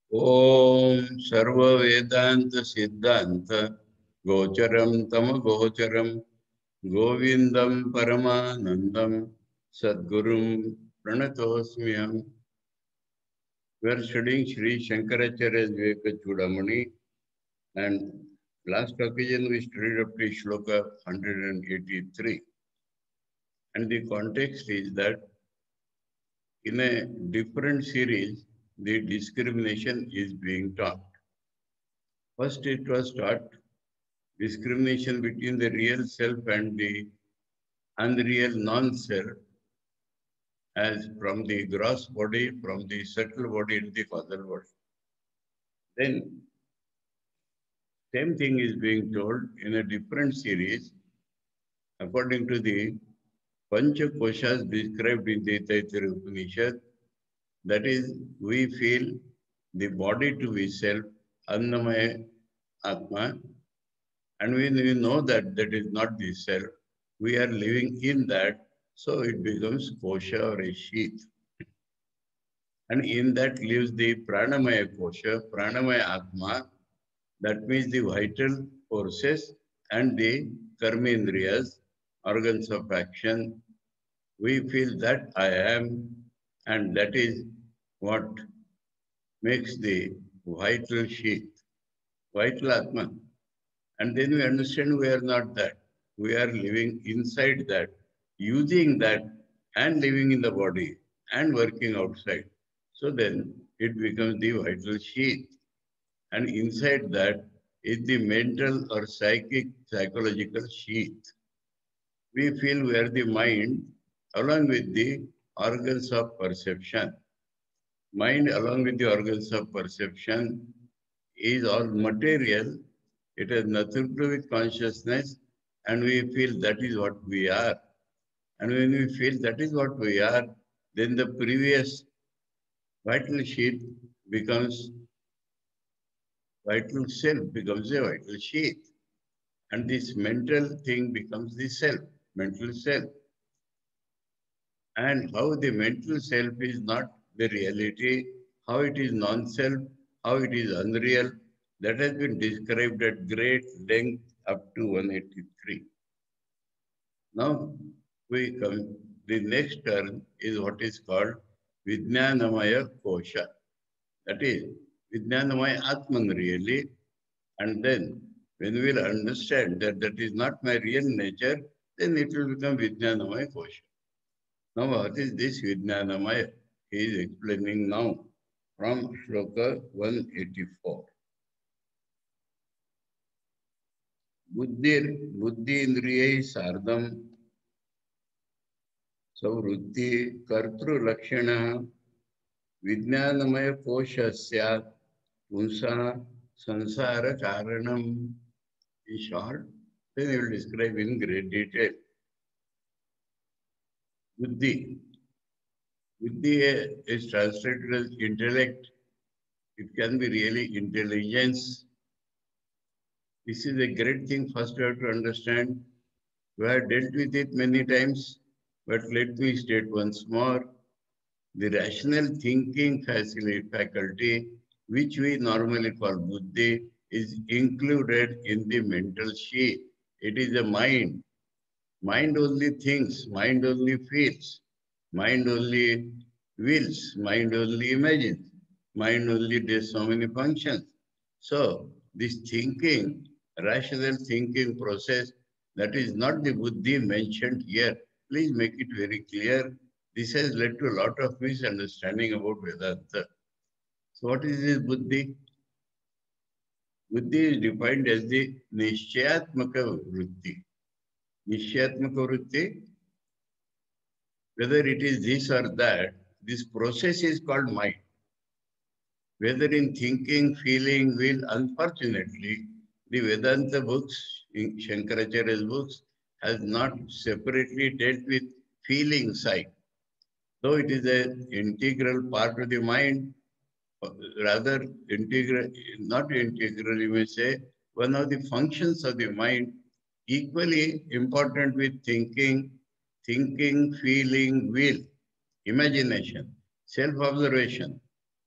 ओम सर्व वेदांत सिद्धांत गोचरम तम गोचरम गोविंदम परमानंदम सद्गुरुम प्रणतोस्म्यहम्. We are studying Sri Shankaracharya's Viveka Chudamani, and last occasion we studied up to Shloka 183. And the context is that in a different series, the discrimination is being taught. First, it was taught discrimination between the real self and the unreal non-self, as from the gross body, from the subtle body and the causal body. Then, same thing is being told in a different series according to the Pancha Koshas described in the Taittiriya Upanishad. That is, we feel the body to be self, Annamaya Atma, and when we know that that is not the self, we are living in that, so it becomes kosha or a sheath. And in that lives the pranamaya kosha, pranamaya atma, that means the vital forces and the karmendriyas, organs of action. We feel that I am, and that is what makes the vital sheath, vital atma. And then we understand we are not that. We are living inside that, using that, and living in the body and working outside. So then it becomes the vital sheath. And inside that is the mental or psychic, psychological sheath. We feel we are the mind along with the organs of perception. Mind along with the organs of perception is all material. It has nothing to do with consciousness, and we feel that is what we are. And when we feel that is what we are, then the previous vital sheath becomes vital self, becomes a vital sheath. And this mental thing becomes the self, mental self. And how the mental self is not the reality, how it is non-self, how it is unreal, that has been described at great length up to 183. Now we come, the next term is what is called Vijnanamaya Kosha. That is Vijnanamaya Atman really. And then when we will understand that that is not my real nature, then it will become Vijnanamaya Kosha. Now what is this Vijnanamaya? He is explaining now from Shloka 184. Buddhi Indriyai Sardam Savrutti Kartru Lakshana Vijnanamaya Kosha Syat Punsa Sansara Karanam. In short, then he will describe in great detail. Buddhi. Buddhi is translated as intellect. It can be really intelligence. This is a great thing. First, we have to understand. We have dealt with it many times, but let me state once more. The rational thinking faculty, which we normally call buddhi, is included in the mental sheath. It is a mind. Mind only thinks, mind only feels, mind only wills, mind only imagines, mind only does so many functions. So this thinking, rational thinking process, that is not the buddhi mentioned here. Please make it very clear. This has led to a lot of misunderstanding about Vedanta. So what is this buddhi? Buddhi is defined as the Nishchayatmaka Vritti. Nishchayatmaka Vritti, whether it is this or that, this process is called mind. Whether in thinking, feeling, will, unfortunately, the Vedanta books, in Shankaracharya's books, has not separately dealt with feeling side. Though it is an integral part of the mind, rather integral, not integral, you may say, one of the functions of the mind, equally important with thinking, feeling, will, imagination, self-observation.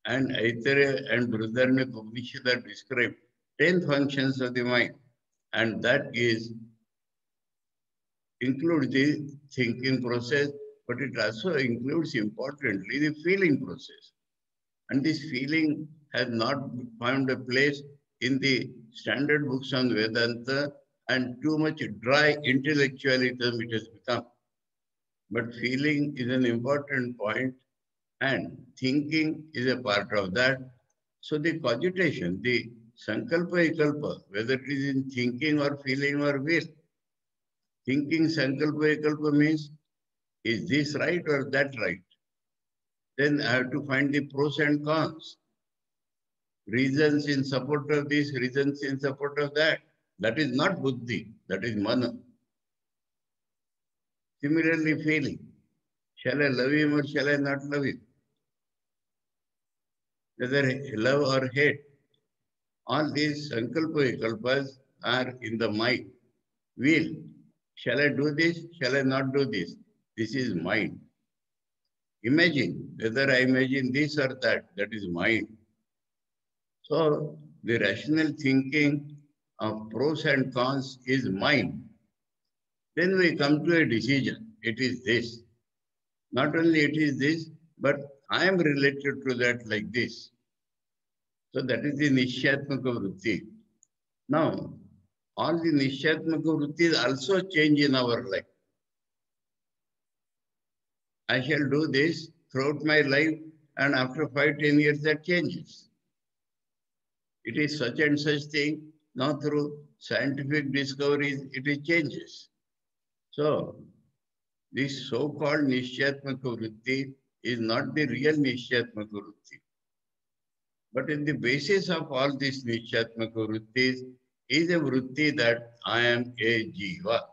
And Aitareya and Brihadaranyaka Upanishad describe 10 functions of the mind. And that is includes the thinking process, but it also includes importantly the feeling process. And this feeling has not found a place in the standard books on Vedanta, and too much dry intellectualism it has become. But feeling is an important point, and thinking is a part of that. So the cogitation, the sankalpa vikalpa, whether it is in thinking or feeling or will, thinking sankalpa vikalpa means, is this right or that right? Then I have to find the pros and cons, reasons in support of this, reasons in support of that. That is not buddhi, that is mana. Similarly, feeling. Shall I love him or shall I not love him? Whether love or hate, all these sankalpa vikalpas are in the mind. Will. Shall I do this? Shall I not do this? This is mind. Imagine, whether I imagine this or that, that is mind. So the rational thinking of pros and cons is mind. Then we come to a decision. It is this. Not only it is this, but I am related to that like this. So that is the Nishyatmaka Vritti. Now, all the Nishyatmaka Vrittis also change in our life. I shall do this throughout my life, and after 5-10 years that changes. It is such and such thing. Now through scientific discoveries, it changes. So this so-called Nishyatmaka Vritti is not the real Nishyatmaka Vritti. But in the basis of all these Nishyatmaka Vrittis is a Vritti that I am a Jiva.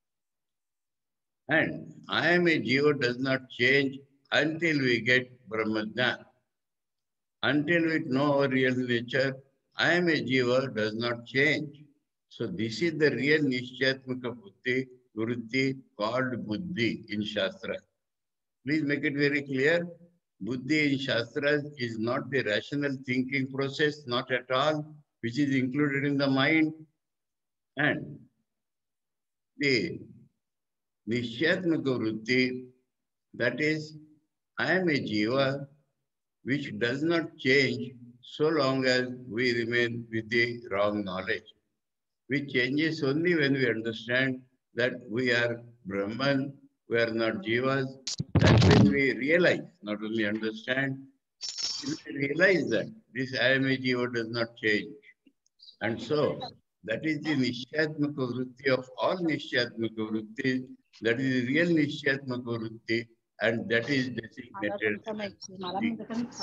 And I am a Jiva does not change until we get Brahmajnana. Until we know our real nature, I am a Jiva does not change. So this is the real Nishyatmaka Vritti called Buddhi in Shastra. Please make it very clear. Buddhi in Shastras is not the rational thinking process, not at all, which is included in the mind. And the Nishyatmaka Vritti, that is, I am a Jiva, which does not change so long as we remain with the wrong knowledge. Which changes only when we understand that we are Brahman, we are not Jivas. That's when we realize, not only understand, we realize that this I am a Jiva does not change. And so, that is the Nishyatmaka Vritti of all Nishyatmaka Vrittis. That is the real Nishyatmaka Vritti, and that is designated as Buddhi.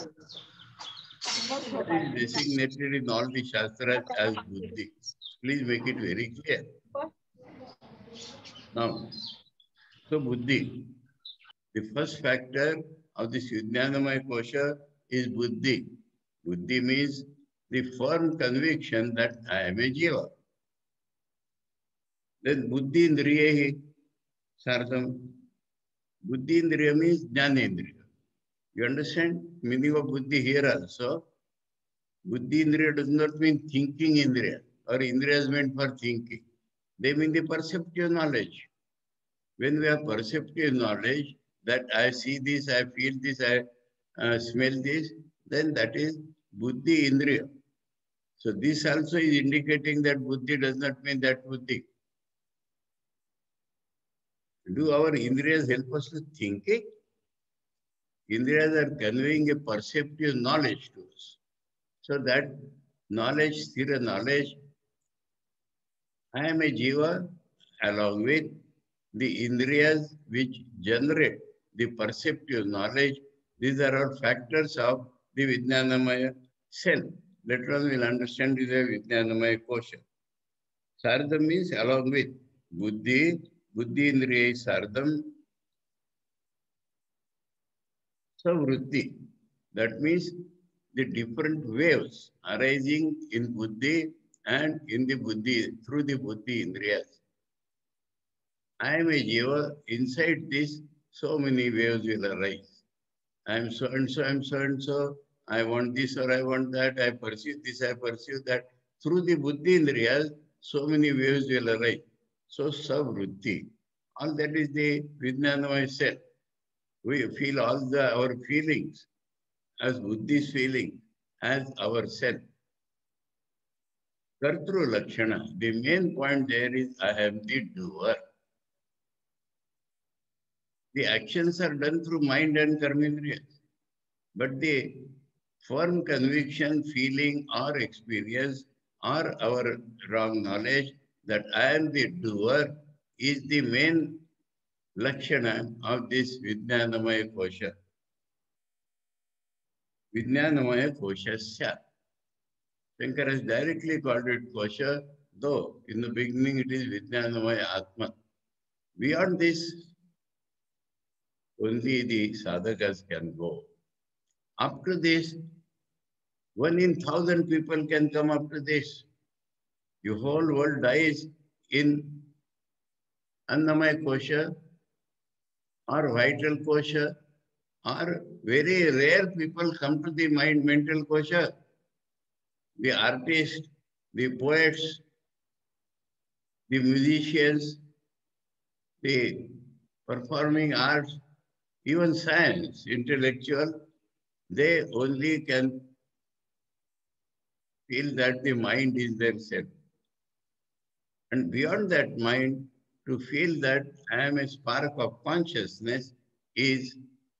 That is designated in all the Shastras as Buddhi. Please make it very clear. Now, so Buddhi, the first factor of this Vijnanamaya Kosha is Buddhi. Buddhi means the firm conviction that I am a Jiva. Then Buddhi Indriya Sardam. Buddhi Indriya means Jnanendriya. You understand meaning of Buddhi here also? Buddhi Indriya does not mean thinking Indriya or Indriya is meant for thinking. They mean the perceptive knowledge. When we have perceptive knowledge that I see this, I feel this, I smell this, then that is Buddhi Indriya. So this also is indicating that Buddhi does not mean that Buddhi. Do our Indriyas help us to thinking? Indriyas are conveying a perceptive knowledge to us. So that knowledge, sthira knowledge, I am a Jiva along with the Indriyas which generate the perceptive knowledge. These are all factors of the Vijnanamaya self. Later on we'll understand the Vijnanamaya Kosha. Sardam means along with Buddhi, Buddhi Indriya is Sardam. So Vritti, that means the different waves arising in Buddhi and in the Buddhi, through the Buddhi Indriyas. I am a Jiva, inside this, so many waves will arise. I am so and so, I am so and so, I want this or I want that, I perceive this, I perceive that. Through the buddhi indriyas, so many waves will arise. So savrutti, all that is the Vijnanamaya self. We feel all our feelings as buddhi's feeling, as ourself. Kartru Lakshana, the main point there is I am the doer. The actions are done through mind and karmendriyas. But the firm conviction, feeling, or experience, or our wrong knowledge that I am the doer is the main lakshana of this Vijnanamaya Kosha. Vijnanamaya Koshasya. Shankara has directly called it Kosha, though in the beginning it is Vijnanamaya Atma. Beyond this, only the sadhakas can go. Up to this, 1 in 1,000 people can come up to this. The whole world dies in Annamaya Kosha or vital kosha, or very rare people come to the mind mental kosha. The artists, the poets, the musicians, the performing arts, even science, intellectual, they only can feel that the mind is their self. And beyond that mind, to feel that I am a spark of consciousness is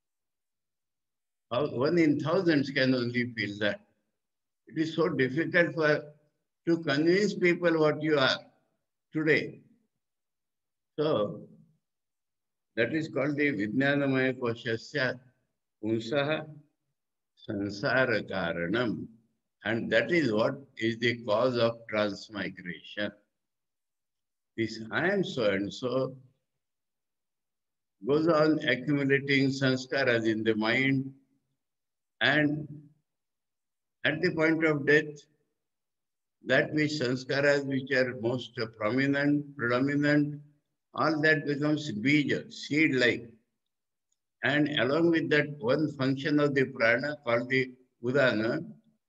1 in thousands can only feel that. It is so difficult to convince people what you are today. So that is called the Vijnanamaya Koshasya Punsaha Sansara Karanam. And that is what is the cause of transmigration. This I am so and so goes on accumulating sanskaras in the mind, and at the point of death, that which sanskaras which are most prominent, predominant, all that becomes bija, seed-like. And along with that one function of the prana called the udana,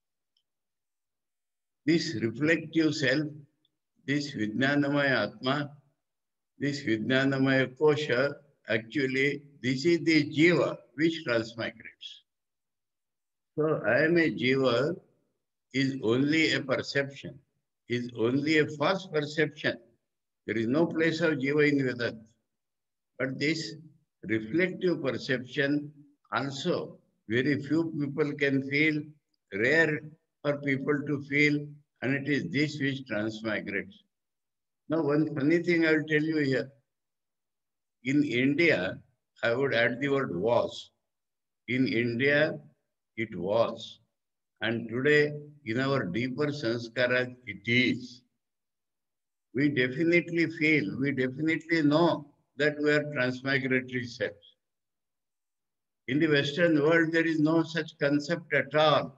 this reflective self, this Vijnanamaya Atma, this Vijnanamaya Kosha, actually this is the jiva which transmigrates. So I am a jiva is only a perception, is only a false perception. There is no place of jiva in Vedanta. But this reflective perception also very few people can feel, rare for people to feel, and it is this which transmigrates. Now, one funny thing I will tell you here. In India, I would add the word was. In India, it was. And today, in our deeper sanskaras, it is. We definitely feel, we definitely know that we are transmigratory selves. In the Western world, there is no such concept at all.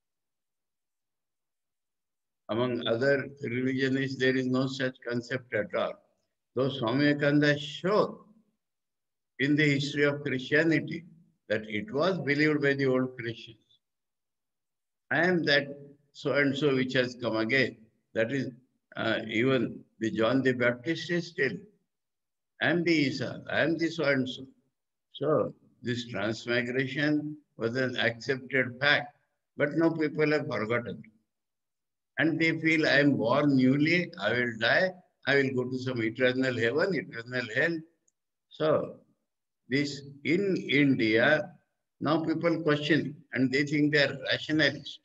Among other religions, there is no such concept at all. Though Swami Vivekananda showed in the history of Christianity that it was believed by the old Christians. I am that so and so which has come again. That is even the John the Baptist is still. I am the Isa, I am the so and so. So this transmigration was an accepted fact, but now people have forgotten. And they feel I am born newly, I will die, I will go to some eternal heaven, eternal hell. So this in India, now people question and they think they are rationalists.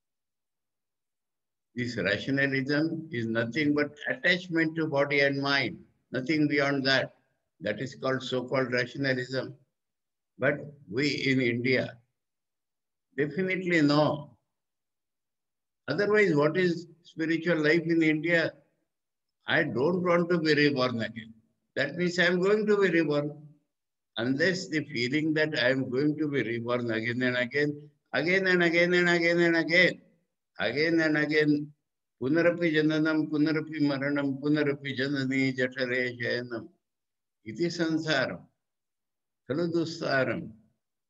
This rationalism is nothing but attachment to body and mind, nothing beyond that. That is called so-called rationalism. But we in India definitely know. Otherwise, what is spiritual life in India? I don't want to be reborn again. That means I am going to be reborn. Unless the feeling that I am going to be reborn again and again, again and again and again and again, again and again, punarapi jananam, punarapi maranam, punarapi janani jatare shayanam, iti sansaram, khalu dustaram.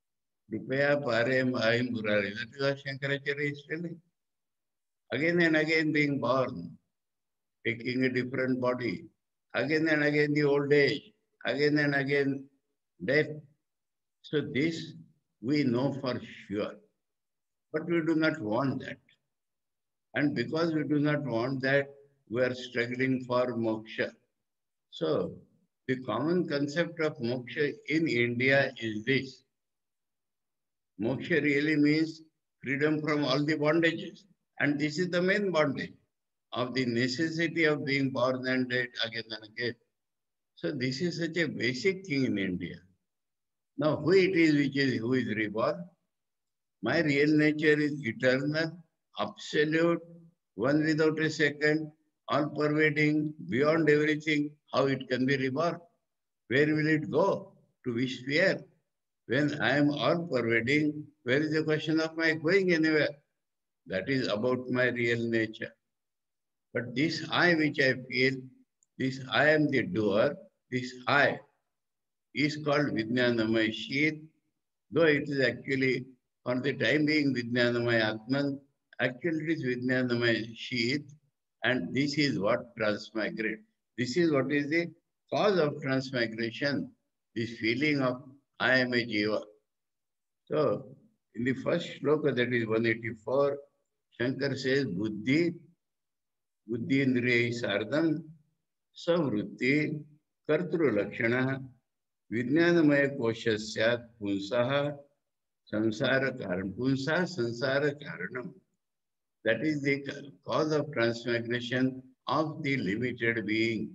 Kripaya Parem Ahim Murari. That is what Shankaracharya is telling. Again and again being born, taking a different body. Again and again the old age. Again and again death. So this we know for sure. But we do not want that. And because we do not want that, we are struggling for moksha. So the common concept of moksha in India is this. Moksha really means freedom from all the bondages. And this is the main bondage of the necessity of being born and dead again and again. So this is such a basic thing in India. Now who it is which is who is reborn? My real nature is eternal, absolute, one without a second, all pervading, beyond everything. How it can be reborn? Where will it go? To which sphere? When I am all pervading, where is the question of my going anywhere? That is about my real nature. But this I which I feel, this I am the doer, this I is called Vijnanamaya Sheath, though it is actually, for the time being, Vijnanamaya Atman, actually it is Vijnanamaya Sheath, and this is what transmigrates. This is what is the cause of transmigration, this feeling of I am a Jiva. So, in the first shloka, that is 184, Shankar says, Buddhi, Buddhi Indriya Sardam, Savrutti, Kartru Lakshana, Vijnanamaya Koshasyat Punsaha, Samsara Karan. Punsa Sansara Karanam. That is the cause of transmigration of the limited being.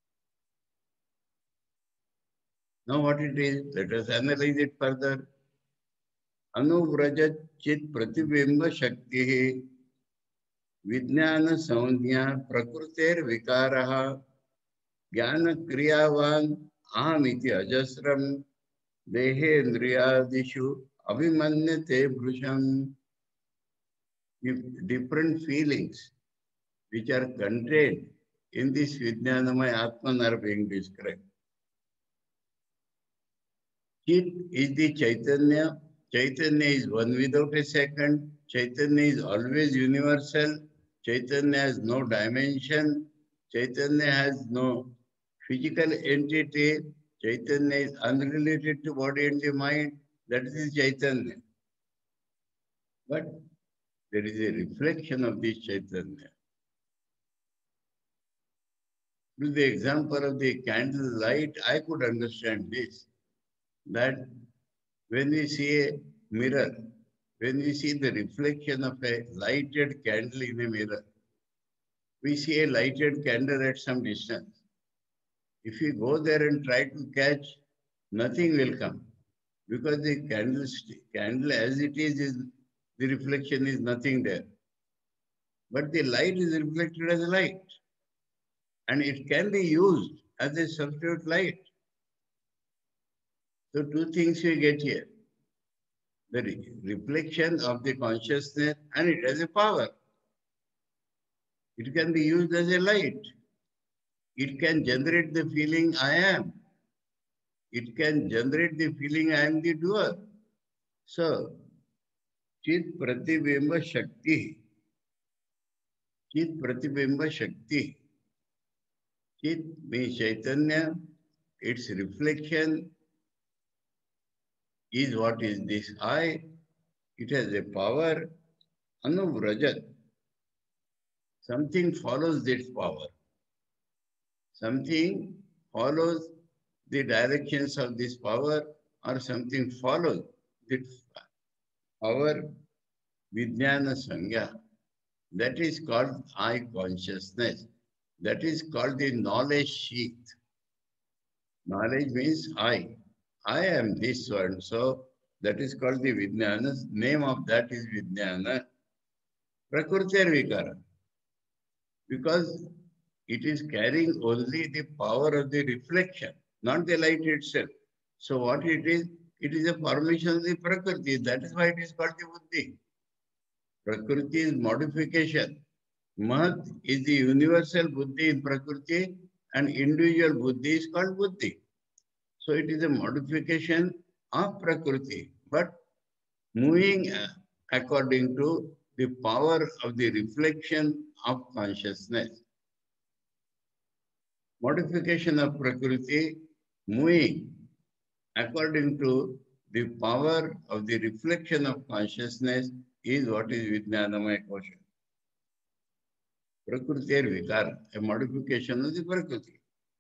Now what it is, let us analyze it further. Anuvrajat Chit Pratibimba Shakti Vijnana Saunya Prakruter Vikaraha Jnana Kriyavan Ahamiti Ajasram Dehe Indriyadishu Abhimanyate Bhrusham. Different feelings which are contained in this Vijnanamaya Atman are being described. Chit is the Chaitanya. Chaitanya is one without a second. Chaitanya is always universal. Chaitanya has no dimension. Chaitanya has no physical entity. Chaitanya is unrelated to body and the mind. That is Chaitanya. But there is a reflection of this Chaitanya. With the example of the candle light, I could understand this, that when we see a mirror, when we see the reflection of a lighted candle in a mirror, we see a lighted candle at some distance. If you go there and try to catch, nothing will come because the candle as it is the reflection is nothing there. But the light is reflected as a light and it can be used as a substitute light. So two things we get here. The reflection of the consciousness and it has a power. It can be used as a light. It can generate the feeling I am. It can generate the feeling I am the doer. So, Chit Pratibimba Shakti. Chit Pratibimba Shakti. Chit means Chaitanya. Its reflection is what is this I. It has a power. Anuvrajat. Something follows this power. Something follows the directions of this power or something follows this power, Vijnana Sangha. That is called I consciousness. That is called the knowledge sheath. Knowledge means I. I am this one. So that is called the Vijnana. Name of that is Vijnana. Prakrutir Vikara. Because it is carrying only the power of the reflection, not the light itself. So what it is a formation of the Prakriti. That is why it is called the Buddhi. Prakriti is modification. Mahat is the universal Buddhi in Prakriti and individual Buddhi is called Buddhi. So it is a modification of Prakriti. But moving according to the power of the reflection of consciousness. Modification of Prakriti, moving according to the power of the reflection of consciousness is what is Vijnanamaya Kosha. Prakriti or Vikara, a modification of the Prakriti.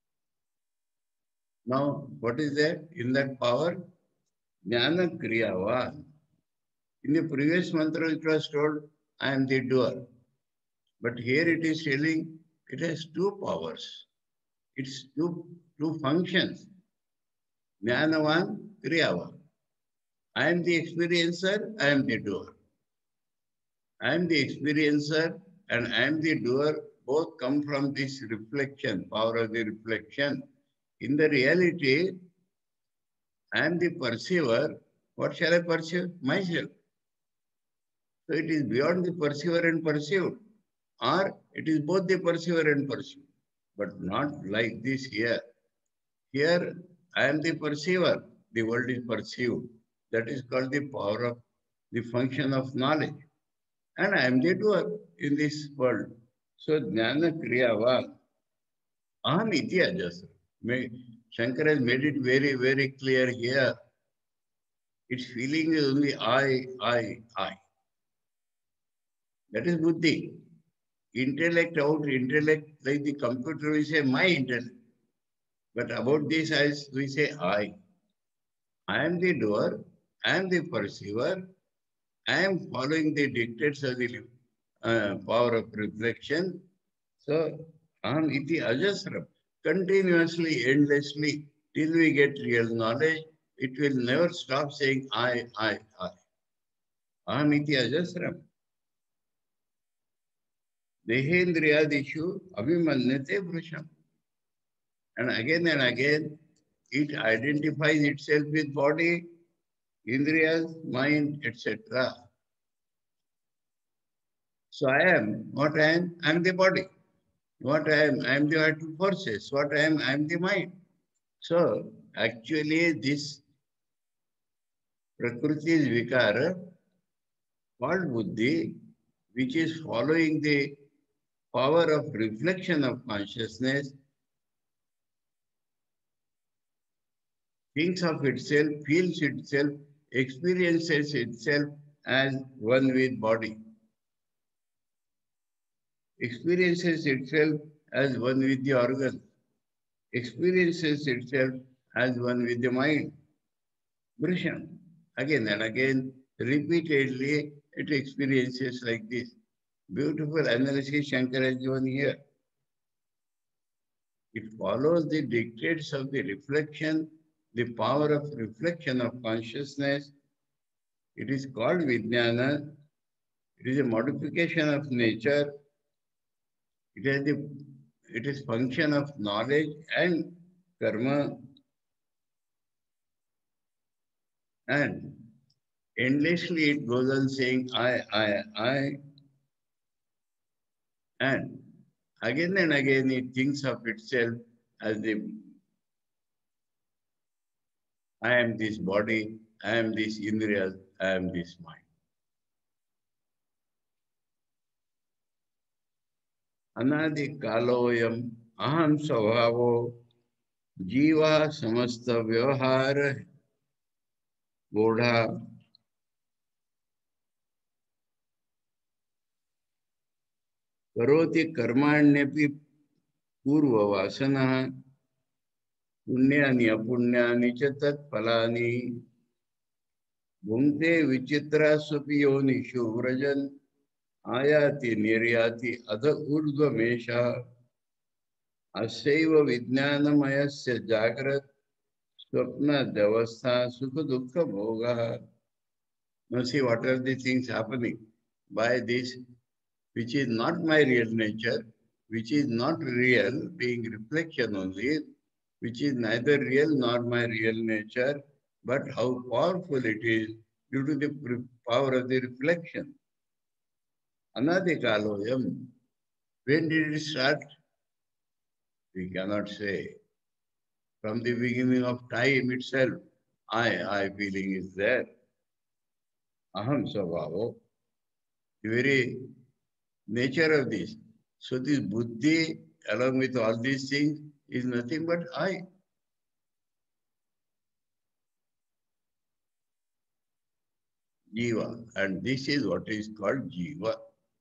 Now, what is that? In that power, Jnana Kriyavan. In the previous mantra, it was told, I am the doer. But here it is telling it has two powers. It's two functions. Jnanavan, Kriyavan. I am the experiencer, I am the doer. I am the experiencer and I am the doer. Both come from this reflection, power of the reflection. In the reality, I am the perceiver. What shall I perceive? Myself. So it is beyond the perceiver and perceived, or it is both the perceiver and perceived, but not like this here. Here, I am the perceiver, the world is perceived. That is called the power of the function of knowledge. And I am the doer in this world. So, Jnana Kriyavan, Aham iti ajasa. Shankara has made it very, very clear here. Its feeling is only I. That is buddhi. Intellect out, intellect, like the computer, we say my intellect. But about this, as we say I. I am the doer, I am the perceiver, I am following the dictates of the power of reflection. So, aham iti ajasram, continuously, endlessly, till we get real knowledge, it will never stop saying I. Aham iti ajasram. Dehendriyadishu abhimanyate vrusham. And again, it identifies itself with body, indriyas, mind, etc. So I am what I am. I am the body. What I am the vital forces. What I am the mind. So actually, this Prakriti is Vikara, called Buddhi, which is following the power of reflection of consciousness, thinks of itself, feels itself, experiences itself as one with body, experiences itself as one with the organ, experiences itself as one with the mind. Brisham. Again and again, repeatedly, it experiences like this. Beautiful analysis Shankara has given here. It follows the dictates of the reflection, the power of reflection of consciousness. It is called Vijnana. It is a modification of nature. It is function of knowledge and karma, and endlessly it goes on saying I, and again it thinks of itself as the I am this body, I am this indriyas, I am this mind. अनादि कालोयम अहम स्वभावो जीवा समस्त व्यवहार गूढ़ा करोति कर्माण्यपि पूर्व वासना पुण्यानि अपुण्यानि च तत्फलानि भुंक्ते विचित्रास्वपि योनिषु व्रजन् आयाति निर्याति अध ऊर्ध्वमेषा अस्यैव विज्ञानमयस्य जागृत स्वप्न अवस्था सुख दुःख भोगः. Now see what are the things happening by this, which is not my real nature, which is not real, being reflection only, which is neither real nor my real nature, but how powerful it is due to the power of the reflection. Anadikaloyam. When did it start? We cannot say. From the beginning of time itself, I feeling is there. aham svabhavo, the very nature of this. So this buddhi, along with all these things, is nothing but I. Jiva. And this is what is called Jiva.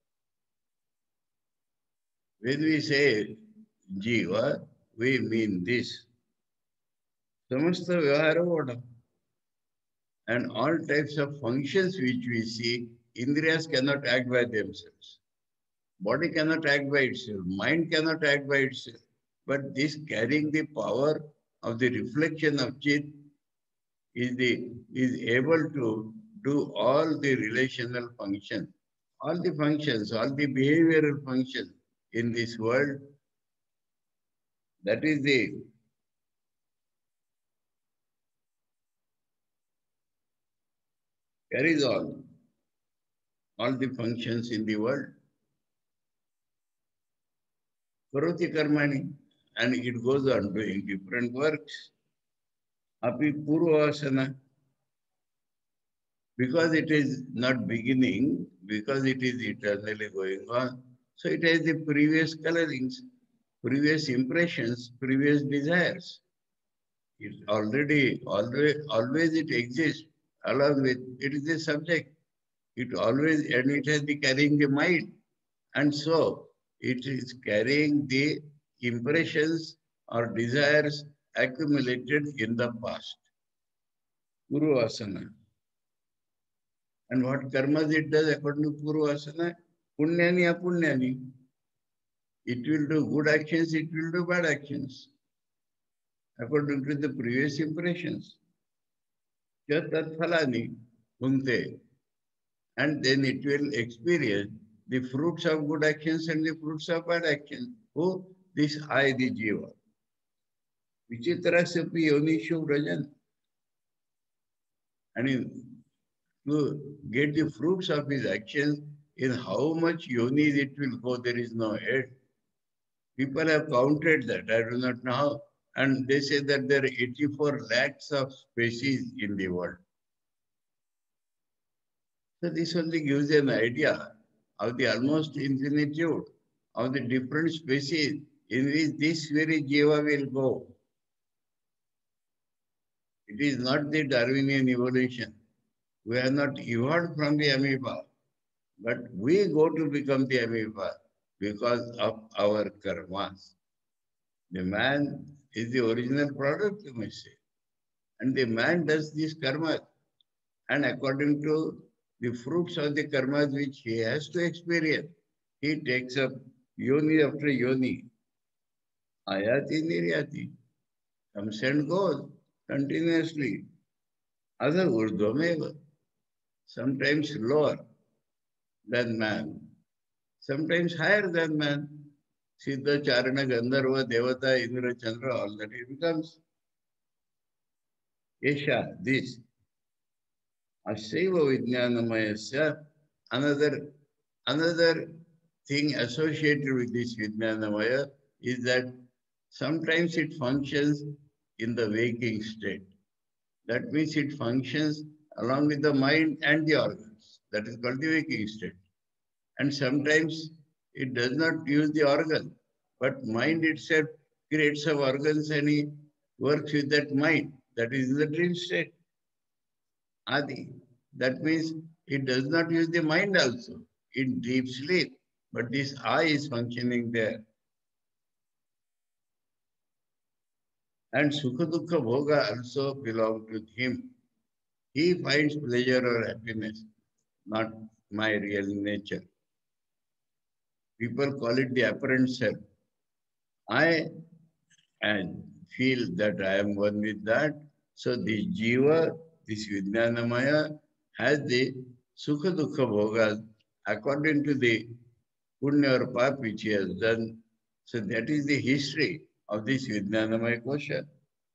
When we say Jiva, we mean this. Samasta Vyavahara Vada. And all types of functions which we see, Indriyas cannot act by themselves. Body cannot act by itself. Mind cannot act by itself. But this carrying the power of the reflection of Chit is able to do all the relational functions, all the functions, all the behavioral functions in this world. That is the carries on all the functions in the world. Karoti karmani, and it goes on doing different works. Api purvasana, because it is not beginning, because it is eternally going on. So it has the previous colorings, previous impressions, previous desires. It always it exists along with, it is the subject. It always, and it has the carrying the mind. And so it is carrying the impressions or desires accumulated in the past. Purvasana. And what karmas it does according to Purvasana? Punyani apunyani. It will do good actions, it will do bad actions. According to the previous impressions. Tat phalani bhunte. And then it will experience the fruits of good actions and the fruits of bad actions. Who? This I, the Jiva. Vichitrasapi yonishu rajan. And to get the fruits of his actions, in how much yonis it will go, there is no end. People have counted that, I do not know how. And they say that there are 84 lakhs of species in the world. So this only gives an idea of the almost infinitude of the different species in which this very Jiva will go. It is not the Darwinian evolution. We are not evolved from the amoeba, but we go to become the amoeba because of our karmas. The man is the original product, you may say. And the man does this karma. And according to the fruits of the karmas which he has to experience, he takes up yoni after yoni. Ayati niryati. Comes and goes continuously. Other urdhvameva. Sometimes lower than man. Sometimes higher than man. Siddha, Charana, Gandharva, Devata, Indra, Chandra, all that it becomes. Esha, this. Asaiva Vijnanamayasya, another thing associated with this Vijnanamaya is that sometimes it functions in the waking state. That means it functions along with the mind and the organs. That is called the waking state. And sometimes it does not use the organ, but mind itself creates some organs and he works with that mind. That is the dream state. Adi. That means it does not use the mind also in deep sleep, but this I is functioning there. And Sukha Dukkha Bhoga also belong to him. He finds pleasure or happiness, not my real nature. People call it the apparent self. I feel that I am one with that. So this Jiva, this Vijnanamaya, has the Sukha Dukkha Bhogas according to the Punya or Pap which he has done. So that is the history of this Vijnanamaya Kosha.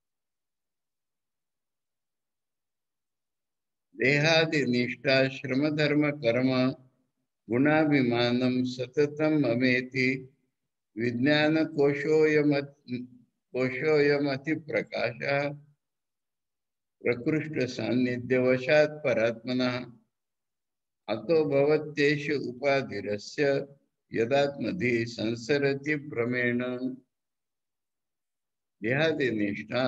Dehadi Nishta Shrama Dharma Karma Gunabhimanam Satatam Ameti Vijnana Koshoyamati Prakasha Prakrishta Sannidhyavashat Paratmana. अतो भवत्येषु उपाधिरस्य यदात्मधि संसरति भ्रमेण देहादिनिष्ठा.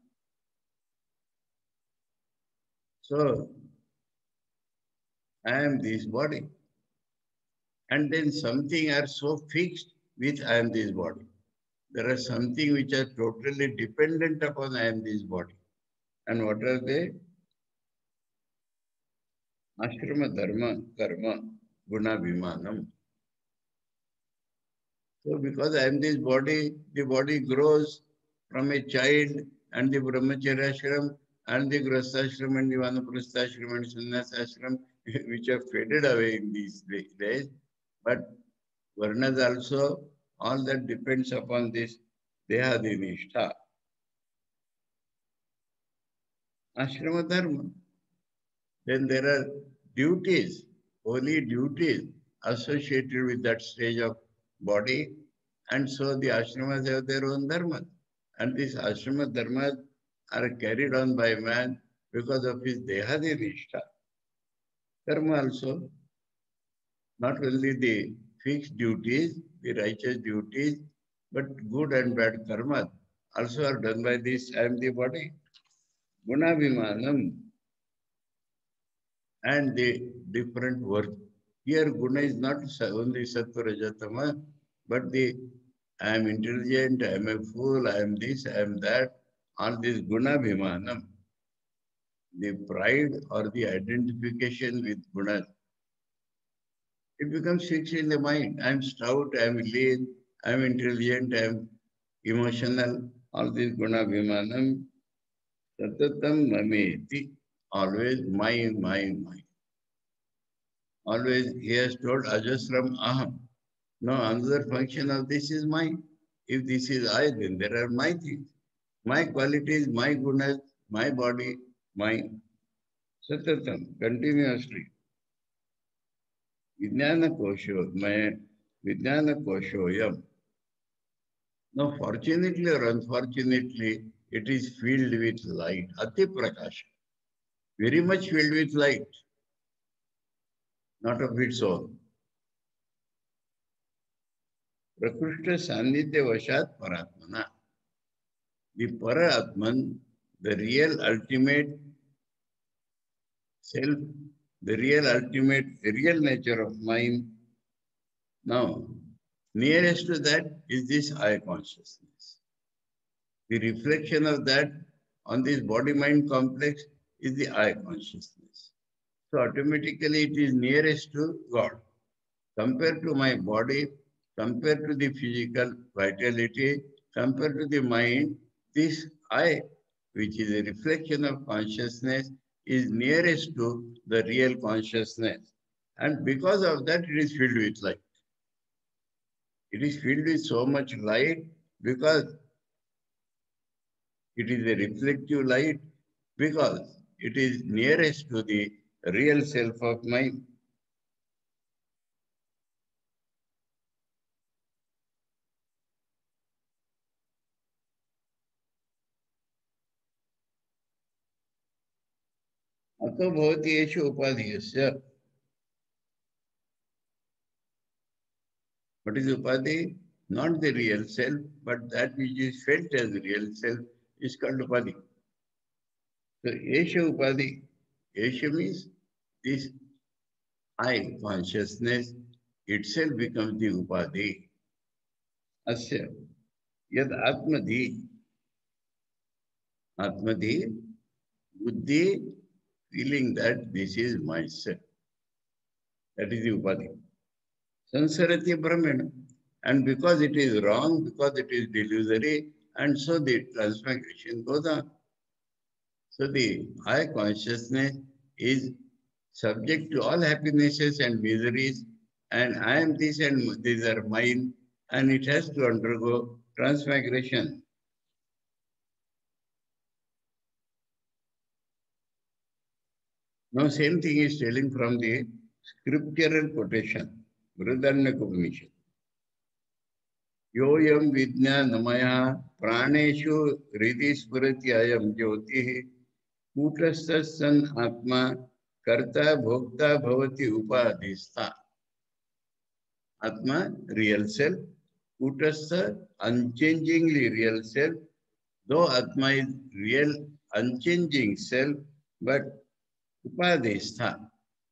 So I am this body, and then something are so fixed with I am this body. There are something which are totally dependent upon I am this body. And what are they? Ashrama dharma, karma, guna vimanam. So because I am this body, the body grows from a child, and the brahmacharya ashram and the grahasthashram and the vanaprasthashram and sannyasashram, which have faded away in these days. But varnas also, all that depends upon this dehadinishta. Ashrama dharma. Then there are duties, holy duties associated with that stage of body. And so the ashramas have their own dharma. And these ashrama dharmas are carried on by man because of his dehadi nishta. Karma also, not only the fixed duties, the righteous duties, but good and bad karma also are done by this I am the body. Guna vimanam, and the different work. Here, guna is not only sattva rajatama, but the I am intelligent, I am a fool, I am this, I am that. All this guna bhimanam, the pride or the identification with guna, it becomes fixed in the mind. I am stout, I am lean, I am intelligent, I am emotional. All this guna bhimanam, satatam mameti, always my. Always he has told ajasram aham. No, another function of this is mine. If this is I, then there are my things. My qualities, my goodness, my body, my satatam, continuously. Vijnana kosho, my Vijnana koshoyam. Now, fortunately or unfortunately, it is filled with light. Ati prakasha. Very much filled with light, not of its own. Prakrishta sannidhya vashat paratmana. The Paratman, the real ultimate self, the real nature of mind. Now, nearest to that is this I consciousness. The reflection of that on this body-mind complex is the I consciousness. So automatically it is nearest to God. Compared to my body, compared to the physical vitality, compared to the mind, this I, which is a reflection of consciousness, is nearest to the real consciousness. And because of that, it is filled with light. It is filled with so much light because it is a reflective light, because it is nearest to the real self of mind. अतो भवति एषु उपाधियस्य. What is upadhi? Not the real self, but that which is felt as real self is called upadhi. So esha upadhi, esha means this I consciousness itself becomes the upadhi. Asya yad atmadhi buddhi, feeling that this is myself. That is the upadhi. Sansarati brahmana. And because it is wrong, because it is delusory, and so the transmigration goes on. So the I consciousness is subject to all happinesses and miseries, and I am this and these are mine, and it has to undergo transmigration. Now, same thing is telling from the scriptural quotation, Vrudanya Upanishad. योयम विज्ञानमय प्राणेषु हृदि स्फुरति अयम ज्योति कूटस्थ सन् आत्मा कर्ता भोक्ता भवति उपाधिस्था. Atma, real self. Kutastha, unchangingly real self. Though Atma is real, unchanging self, but Upadhishtha,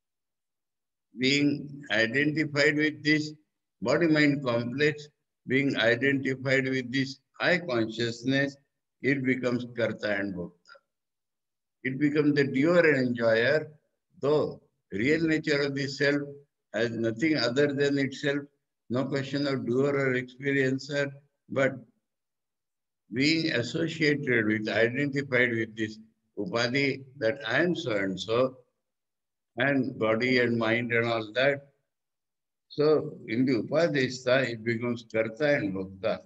being identified with this body-mind complex, being identified with this I consciousness, it becomes Karta and Bhokta. It becomes the doer and enjoyer, though real nature of the self has nothing other than itself, no question of doer or experiencer, but being associated with, identified with this upadhi that I am so and so, and body and mind and all that. So in the upadhishtha, it becomes karta and bhokta.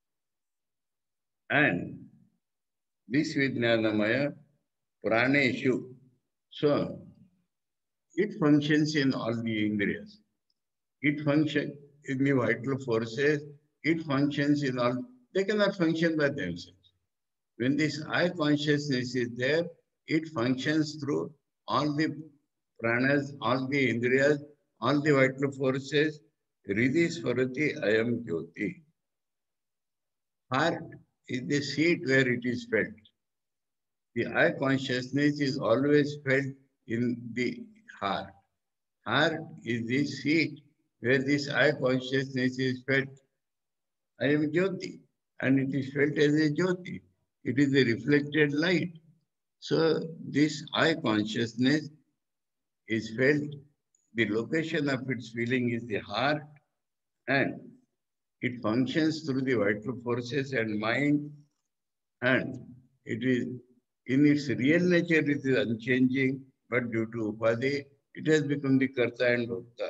And this vijnanamaya praneshu. So it functions in all the indriyas. It functions in the vital forces. It functions in all. They cannot function by themselves. When this I consciousness is there, it functions through all the pranas, all the indriyas, all the vital forces. Ridhi Swarati Ayam Jyoti. Heart is the seat where it is felt. The I consciousness is always felt in the heart. Heart is the seat where this I consciousness is felt. I am Jyoti, and it is felt as a Jyoti. It is a reflected light. So this I consciousness is felt. The location of its feeling is the heart, and it functions through the vital forces and mind, and it is in its real nature, it is unchanging, but due to upadhi, it has become the karta and bhokta.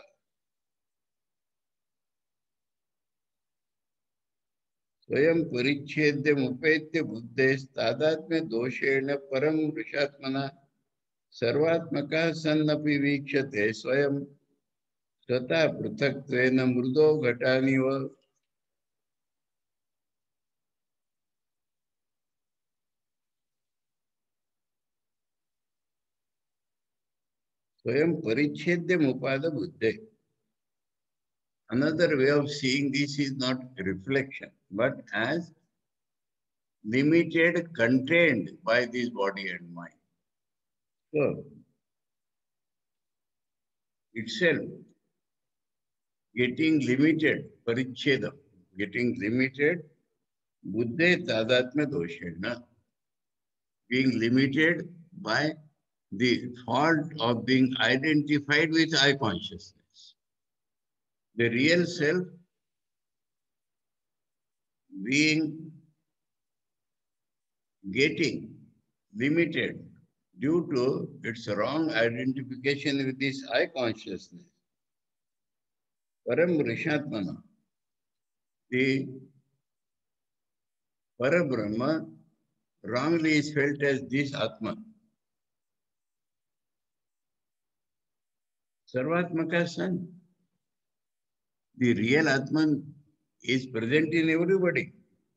स्वयं परिच्छेद्य मुपेत्य बुद्धेस्तादात्म्य दोषेण परम वृषात्मना सर्वात्मका सन्नपि वीक्षते स्वयं स्वतः पृथक्त्वेन मृदो घटानिव. स्वयं परिच्छेद्य मुपाद बुद्धे. Another way of seeing this is not reflection, but as limited, contained by this body and mind. So, itself getting limited, parichedam, getting limited, buddhe tadatma doshena, being limited by the fault of being identified with I consciousness. The real self being getting limited due to its wrong identification with this I consciousness. Param Rishatmana, the Parabrahma wrongly is felt as this Atman. Sarvatmaka San, the real Atman is present in everybody.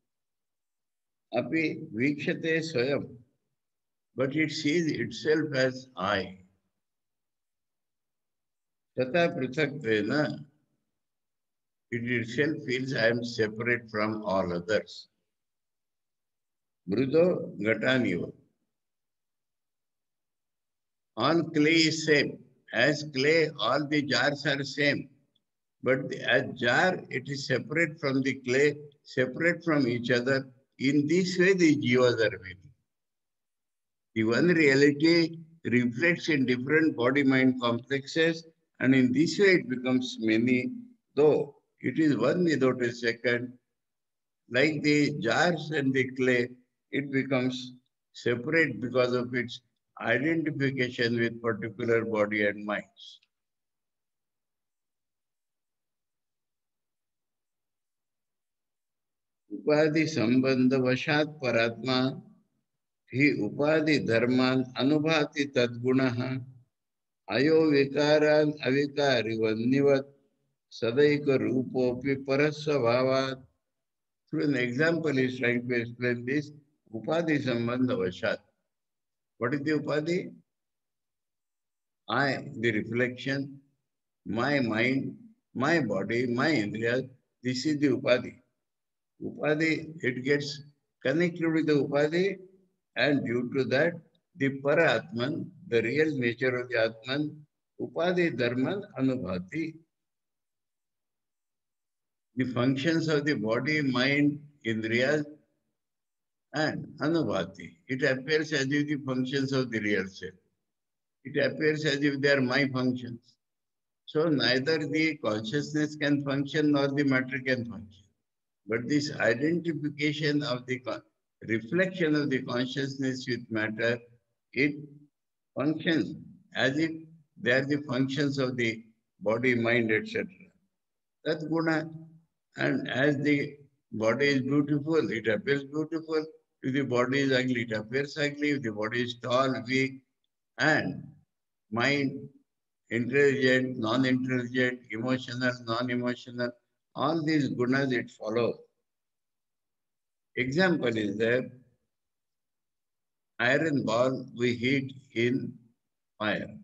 Api Vikshate Swayam, but it sees itself as I. Tata Prithakvena, it itself feels I am separate from all others. Mrudo Gataniva. All clay is same. As clay, all the jars are same. But as jar, it is separate from the clay, separate from each other. In this way, the jivas are many. The one reality reflects in different body-mind complexes, and in this way it becomes many, though it is one without a second. Like the jars and the clay, it becomes separate because of its identification with particular body and minds. उपाधि संबंध वशात परात्मा ही उपाधि धर्मान अनुभाति तद्गुणः अयो विकारान अविकारी वन्निवत सदैक रूपोपि परस्वभावात्. Through an example, he is trying to explain this upadhi sambandha vashat. What is the upadhi? I, the reflection, my mind, my body, my indriyas, this is the upadhi. Upadhi, it gets connected with the upadhi, and due to that, the Paratman, the real nature of the Atman, upadhi dharman anubhati. The functions of the body, mind, indriyas, and anubhati. It appears as if the functions of the real self. It appears as if they are my functions. So neither the consciousness can function nor the matter can function. But this identification of the reflection of the consciousness with matter, it functions as if they are the functions of the body, mind, etc. That's guna. And as the body is beautiful, it appears beautiful. If the body is ugly, it appears ugly. If the body is tall, weak, and mind, intelligent, non-intelligent, emotional, non-emotional, all these gunas it follows. Example is that iron ball we heat in fire.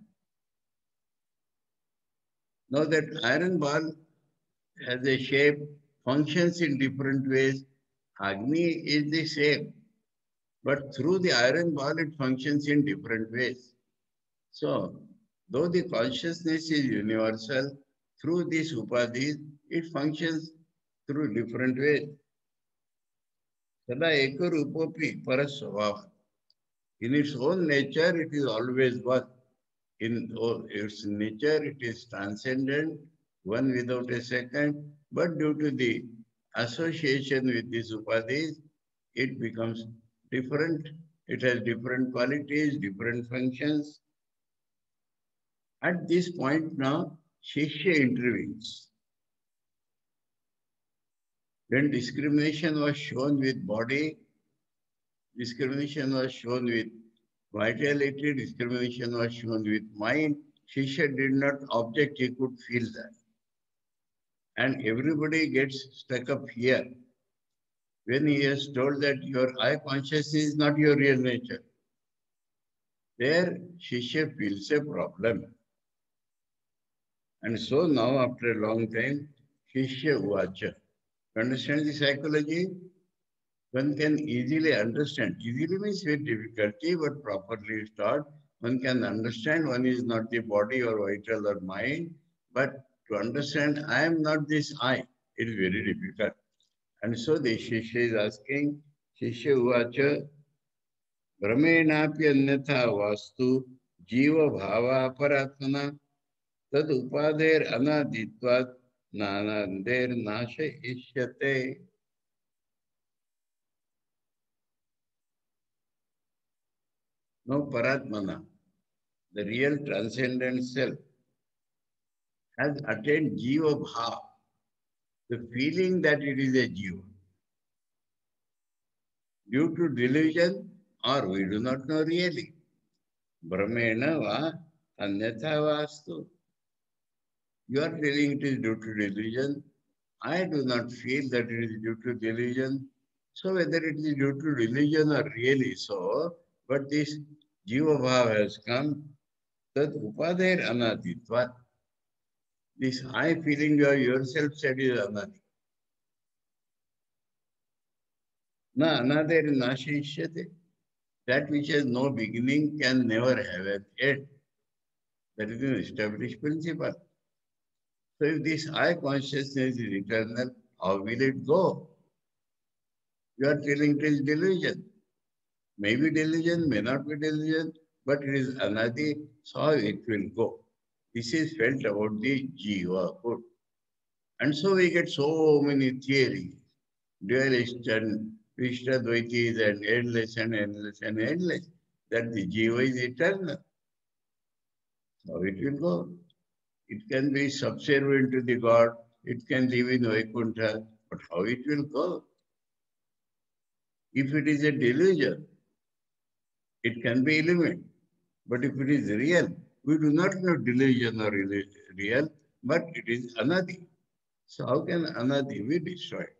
Now that iron ball has a shape, functions in different ways. Agni is the same, but through the iron ball it functions in different ways. So, though the consciousness is universal, through these upadhis, it functions through different ways. Sada ekarupopi parasvabhava. In its own nature, it is always one. In its nature, it is transcendent, one without a second. But due to the association with these upadhis, it becomes different. It has different qualities, different functions. At this point now, Shishya intervenes. When discrimination was shown with body, discrimination was shown with vitality, discrimination was shown with mind. Shishya did not object, he could feel that. And everybody gets stuck up here when he is told that your I consciousness is not your real nature. There, Shishya feels a problem. And so now, after a long time, Shishya Uvacha. Understand the psychology? One can easily understand. Easily means with difficulty, but properly taught, one can understand one is not the body or vital or mind, but to understand I am not this I, it is very difficult. And so the Shishya is asking, Shishya Uvacha, Brahmenapi Anyatha Vastu Jiva Bhava Aparatmana Tad Upader Anaditvat Nanander Nasha Ishyate. No Paratmana, the real transcendent self, has attained Jiva Bhav, the feeling that it is a Jiva. Due to delusion, or we do not know really. Brahmena va anyatha vastu. You are telling it is due to delusion. I do not feel that it is due to delusion. So whether it is due to delusion or really so, but this Jiva Bhav has come, that Upader Anaditva. This I feeling you are yourself said is Anadi. Na Anader Nashishyate. That which has no beginning can never have an end. That is an established principle. So if this I consciousness is eternal, how will it go? You are telling it is delusion. Maybe delusion, may not be delusion, but it is anadi, so it will go. This is felt about the jiva food. And so we get so many theories, dualist and Vishnadvaitis and endless and endless and endless, that the jiva is eternal. How it will go? It can be subservient to the God, it can live in Vaikuntha, but how it will go? If it is a delusion, it can be eliminated. But if it is real, we do not know delusion or real, but it is anadi. So how can anadi be destroyed?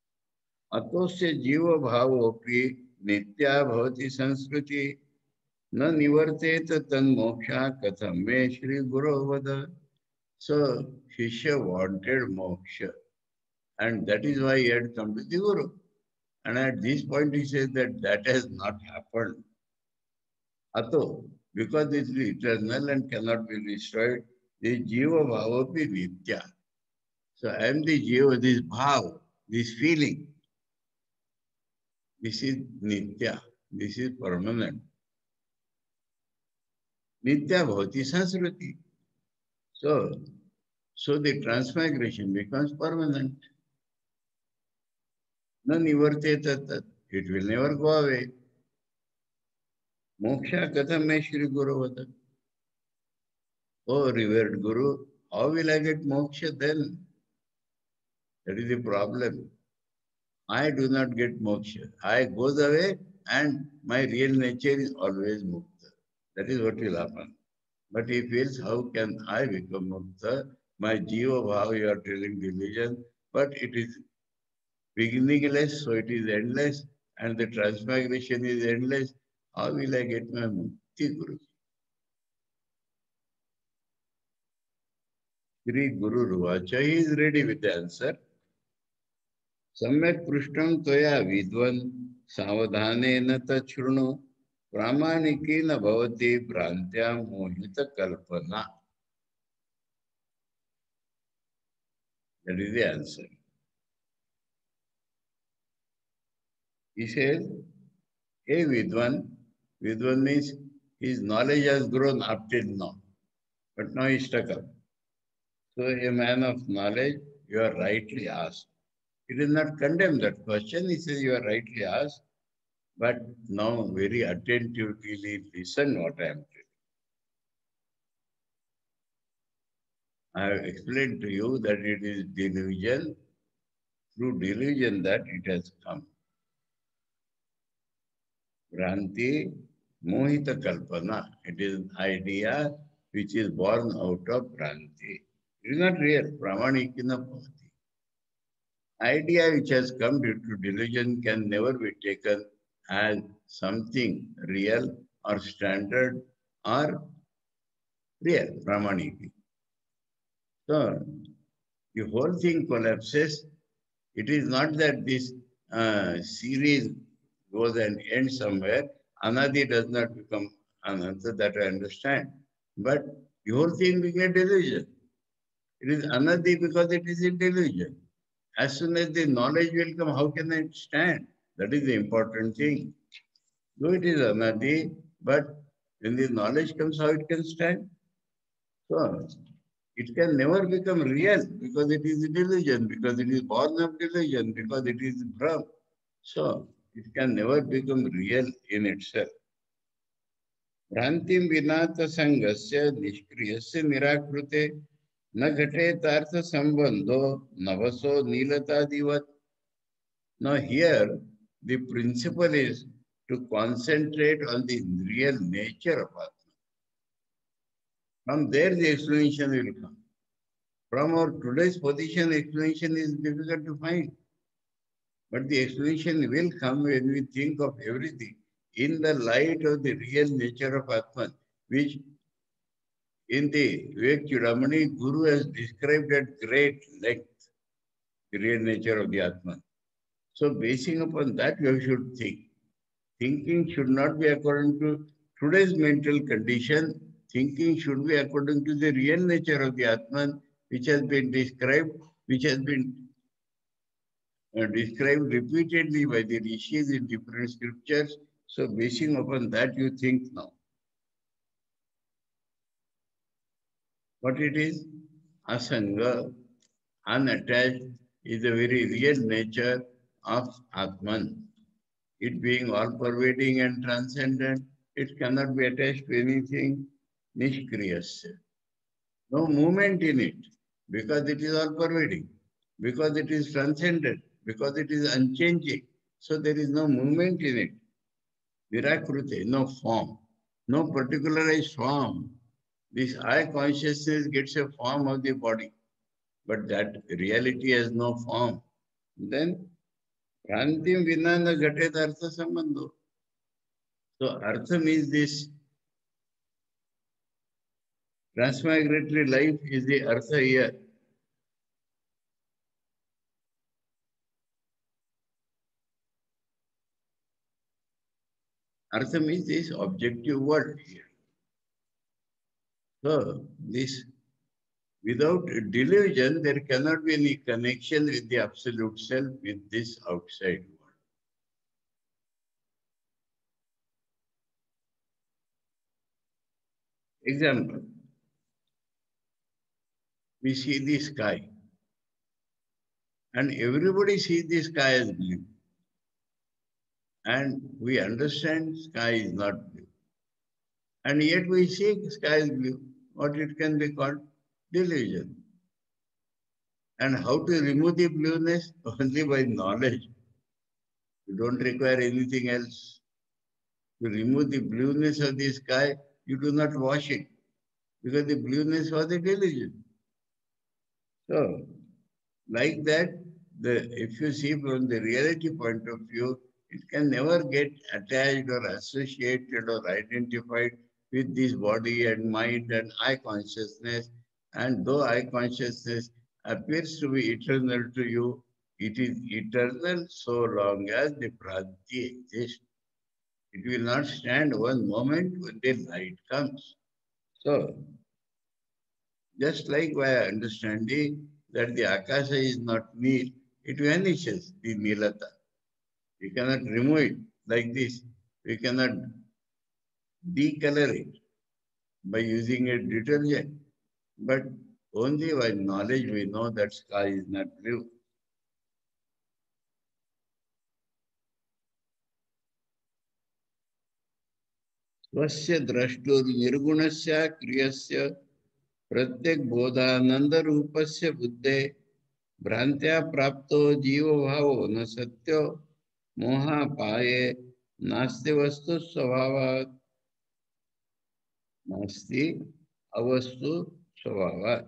Atosya jiva bhavopi nitya bhavati sanskriti. Na nivarteta tan moksha katham me Shri Guru vada. So Shishya wanted moksha, and that is why he had come to the Guru. And at this point he says that that has not happened. Ato, because it is eternal and cannot be destroyed, the jiva bhava be nitya. So I am the jiva, this bhav, this feeling, this is nitya, this is permanent. Nitya bhavati sansruti. So the transmigration becomes permanent. Na nivarteta tat. It will never go away. Moksha katham me Shri Guru vada. Oh, revered Guru, how will I get moksha then? That is the problem. I do not get moksha. I goes away and my real nature is always mukta. That is what will happen. But he feels, how can I become mukta? My jiva bhava, you are telling delusion, but it is beginningless, so it is endless, and the transmigration is endless. How will I get my mukti, Guru? Sri Guru Ruvacha, he is ready with the answer. सम्यक् पृष्टं त्वया विद्वन् सावधानेन तच्छृणु प्रामाणिकेन भवति भ्रान्त्या मोहितकल्पना. That is the answer. He says, hey Vidwan means his knowledge has grown up till now, but now he stuck up. So a man of knowledge, you are rightly asked. He does not condemn that question, he says you are rightly asked, but now very attentively listen what I am telling. I have explained to you that it is delusion, through delusion that it has come. Bhranti, Mohita Kalpana, it is an idea which is born out of Bhranti. It is not real, Pramanikina Bhavati. Idea which has come due to delusion can never be taken as something real or standard or real, Pramaniki. So, the whole thing collapses. It is not that this series goes and ends somewhere. Anadi does not become Ananta, that I understand. But the whole thing became delusion. It is Anadi because it is in delusion. As soon as the knowledge will come, how can it stand? That is the important thing. Though it is Anadi, but when the knowledge comes, how it can stand? So, it can never become real because it is a delusion, because it is born of delusion, because it is Brahm. So, it can never become real in itself. Bhrantim vinata sangasya nishkriyasya nirakrute na ghate tartha sambandho navaso nilata divat. Now here, the principle is to concentrate on the real nature of Atma. From there, the explanation will come. From our today's position, explanation is difficult to find. But the explanation will come when we think of everything in the light of the real nature of Atman, which in the Vivek Chudamani, Guru has described at great length, the real nature of the Atman. So basing upon that, we should think. Thinking should not be according to today's mental condition. Thinking should be according to the real nature of the Atman, which has been described, which has been described repeatedly by the rishis in different scriptures. So basing upon that, you think now. What it is? Asanga, unattached, is the very real nature of Atman. It being all-pervading and transcendent, it cannot be attached to anything. Nishkriyasya. No movement in it, because it is all-pervading, because it is transcendent, because it is unchanging. So there is no movement in it. Virakrute, no form, no particularized form. This I consciousness gets a form of the body, but that reality has no form. Then, Prantim Vinana Gatet Artha Sambandho. So, Artha means this Transmigratory life is the artha here. Artha means this objective world here. So, this without delusion, there cannot be any connection with the absolute self with this outside world. Example, we see the sky and everybody sees the sky as blue. And we understand sky is not blue. And yet we see sky is blue. What it can be called? Delusion. And how to remove the blueness? Only by knowledge. You don't require anything else. To remove the blueness of the sky, you do not wash it. Because the blueness was a delusion. So, like that, if you see from the reality point of view, it can never get attached or associated or identified with this body and mind and I consciousness. And though I consciousness appears to be eternal to you, it is eternal so long as the pranti exists. It will not stand one moment when the light comes. So, just like by understanding that the akasha is not nil, it vanishes, the nilata. We cannot remove it like this. We cannot decolor it by using a detergent. But only by knowledge we know that sky is not blue. स्वस्य द्रष्टुर निर्गुणस्य क्रियस्य प्रत्येक बोधानंद रूपस्य बुद्धे भ्रांत्या प्राप्तो जीव भावो न सत्यो मोहापाये नास्ति वस्तु स्वभावात् नास्ति अवस्तु स्वभावात्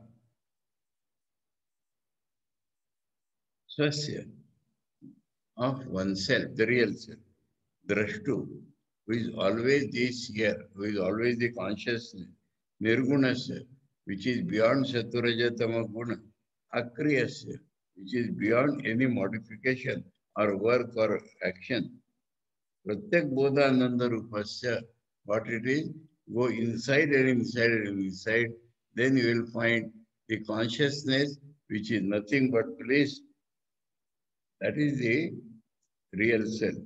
स्वस्य of oneself, the real self, drashtu, who is always this here, who is always the consciousness, nirgunasya, which is beyond saturajatama guna, akriyasya, which is beyond any modification or work or action. Pratyak bodhananda rupasya, what it is, go inside and inside and inside, then you will find the consciousness, which is nothing but bliss. That is the real self.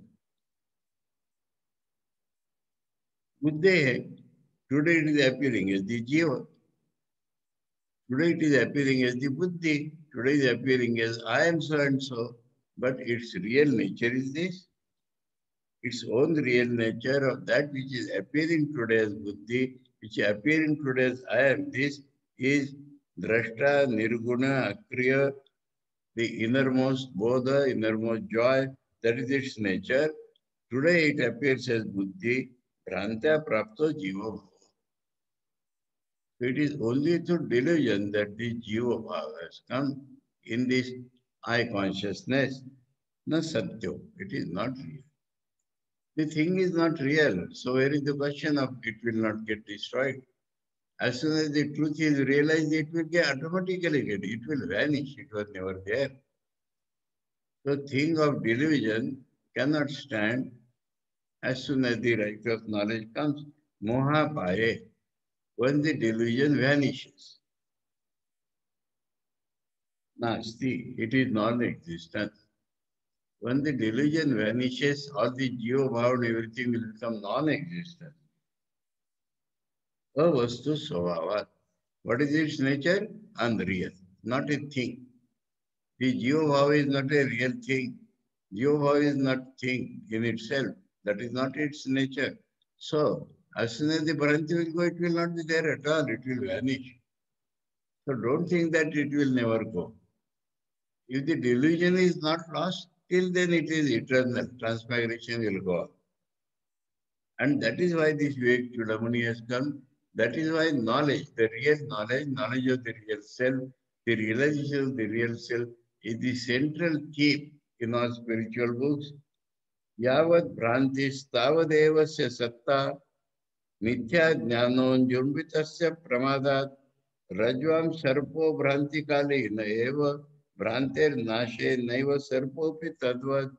Buddha, today it is appearing as the Jiva. Today it is appearing as the Buddhi. Today it is appearing as I am so and so. But its real nature is this. Its own real nature of that which is appearing today as Buddhi, which is appearing today as I am this, is Drashta, Nirguna, Akriya, the innermost Bodha, innermost joy. That is its nature. Today it appears as Buddhi, Bhranta Prapto Jiva Bhava. It is only through delusion that the Jiva Bhava has come in this I consciousness. Na Satyo. It is not real. The thing is not real. So where is the question of it will not get destroyed? As soon as the truth is realized, it will get automatically get. It will vanish. It was never there. So thing of delusion cannot stand as soon as the right of knowledge comes. Moha paye. When the delusion vanishes. Nasti, it is non-existent. When the delusion vanishes, all the jiva bhava and everything will become non-existent. Avastu svabhavat. What is its nature? Unreal, not a thing. The jiva bhava is not a real thing. Jiva bhava is not thing in itself. That is not its nature. So, as soon as the Bharanti will go, it will not be there at all. It will vanish. So don't think that it will never go. If the delusion is not lost, till then it is eternal. Transmigration will go on. And that is why this Vivek Chudamani has come. That is why knowledge, the real knowledge, knowledge of the real self, the realization of the real self is the central theme in all spiritual books. Yavat Bhrantis Tavadevasya Satta मिथ्या ज्ञानोन्जुर्वितस्य प्रमादात् रज्ज्वां सर्पो भ्रान्तिकाले न एव भ्रान्तेर्नाशे नैव सर्पोऽपि तद्वत्.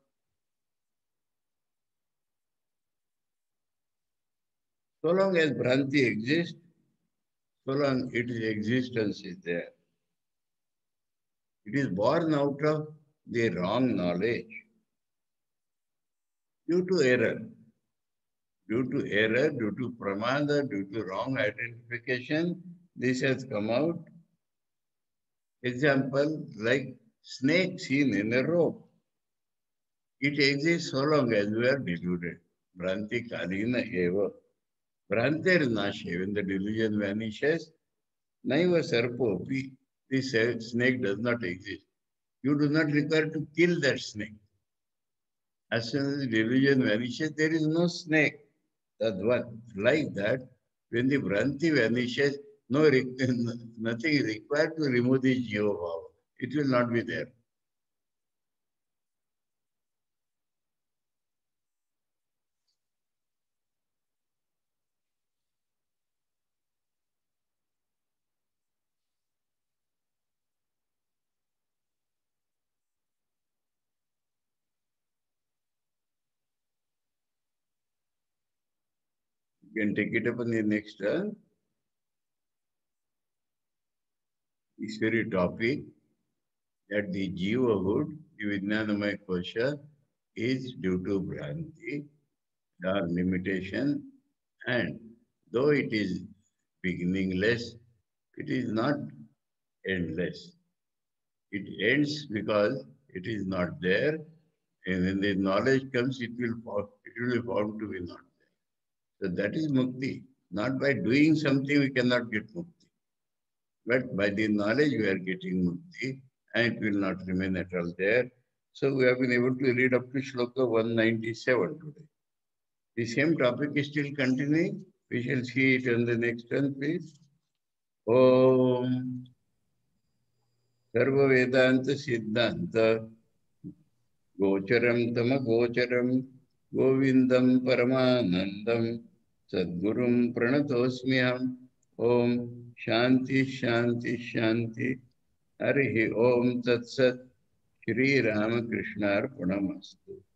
So long as Bhranti exists, so long its existence is there. It is born out of the wrong knowledge due to error. Due to error, due to pramada, due to wrong identification, this has come out. Example, like snake seen in a rope. It exists so long as we are deluded. Bhranti kalina eva. Bhrantir nashe, when the delusion vanishes, naiva sarpopi, this snake does not exist. You do not require to kill that snake. As soon as the delusion vanishes, there is no snake. That one, like that, when the Bhranti vanishes, nothing is required to remove the Jiva Bhava. It will not be there. You can take it up on the next turn. This very topic that the Jivahood, the Vijnanamaya Kosha, is due to Bhranti, or limitation, and though it is beginningless, it is not endless. It ends because it is not there, and when the knowledge comes, it will be found to be not there. So that is mukti. Not by doing something we cannot get mukti, but by the knowledge we are getting mukti, and it will not remain at all there. So we have been able to read up to shloka 197 today. The same topic is still continuing. We shall see it on the next one, please. Om Sarva Vedanta Siddhanta Gocharam Tama Gocharam Govindam Paramanandam Sadgurum Pranatosmyam. Om Shanti Shanti Shanti. Harihi Om Tat Sat. Shri Ramakrishna Arpanamastu.